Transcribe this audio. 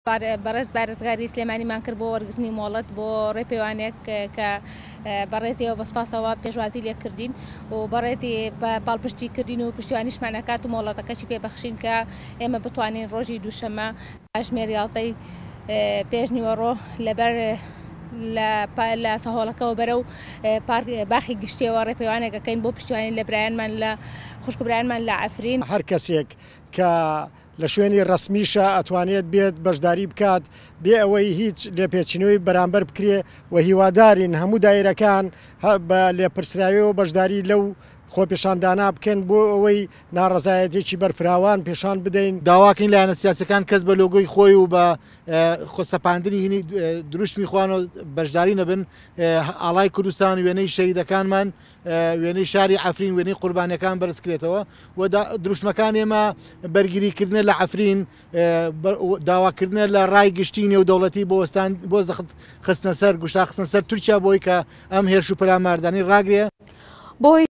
بەڕێز بارزگاری سلێمانیمان کرد بۆ وەرگرتنی مۆڵەت بۆ ڕێپەیوانێک کە بەڕێزیەوە بەسپاسەوە پێشوازی لێکردین و بەڕێزی پاڵپشتیکردین و پشتیوانیشمان نکات و مۆڵەتەکەشی پێبەخشین کە ئێمە بتوانین ڕۆژی دووشەمە ژمێر یاڵتەی پێش نیوەڕۆ لەبەر لە سەهۆڵەکەەوە بەرە و باخی گشتیەوە ڕێپەیوانێکەکەین بۆ پشتیوانی لە برایانمان لە خوشکبرایانمان لە ئەفرین. هەر کەسێک کە لە شوێنی ڕسمیشە ئەتوانێت بێت بەشداری بکات بێ ئەوەی هیچ لێپێچینەوەی بەرامبەر بکرێ و هیوادارین هەموو دایرەکان بە لێپرسراویەوە بەشداری لەو خۆپێشاندانا بکەن بۆ ئەوەی ناڕەزایەتێکی بەرفراوان پێشان بدەین. داواکەین لایەنە سیاسەکان کەس بە لۆگۆی خۆی و بە خۆسەپاندنی هینی دروشت میخوان و بەشداری نەبن. ئاڵای کوردستان وێنەی شەهیدەکانمان وێنەی شاری عەفرین وێنەی قوربانیەکان بەرزکرێتەوە و دروشمەکان ئێمە بەرگریکردنە لە عەفرین داواکردنە لە ڕای گشتی نێودەوڵەتی بۆ خستنە سەر گوشتا خستنە سەر تورکیا بۆی کە ئەم هێرش و پەلاماردانی ڕاگرێ.